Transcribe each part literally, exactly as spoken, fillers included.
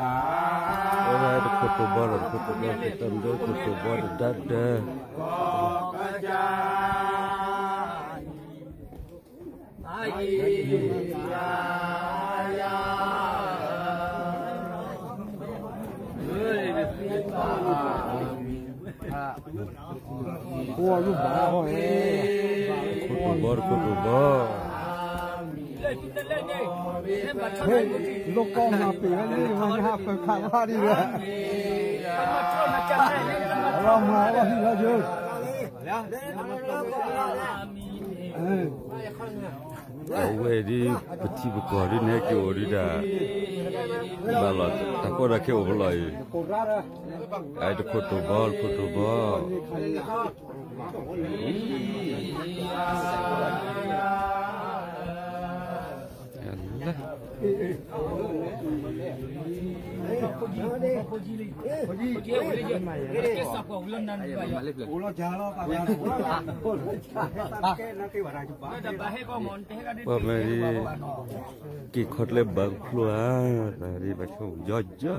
Orang ada foto bola, foto bola kita ambil foto bola dada. Foto bola, foto bola. Lúc con học thì nó đi mà học phải khám phá đi rồi. Long mà nó đi ra chưa? Kau wedi peti bekor di nak kau di dah balot. Tak kau dah kau belai. Ada foto ball, foto ball. Pemeri kikot lebang keluar dari macam jajah.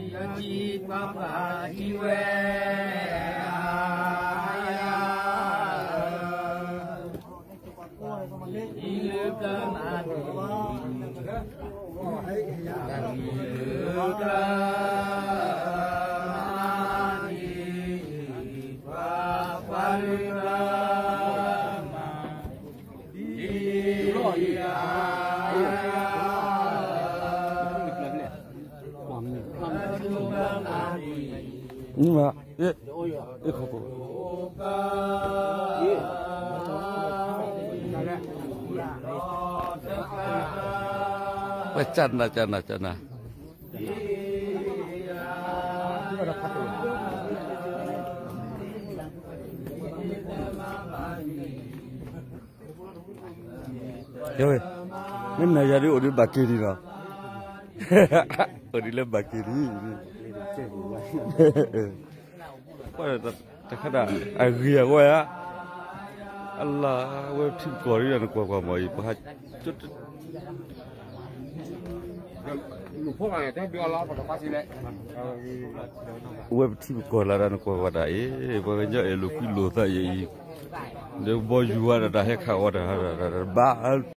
Nhưng mà ये ये खोको Cana cana cana Yoi, mana jadi orang bakiri lah, orang le bakiri. Pada tak ada, agak gua ya. Allah, gua tim Korea nak gua gua mau ibahat. Web tim Korea nak gua pada eh, pokoknya elok kilo saja. Dia baju ada hek awak ada ada bah.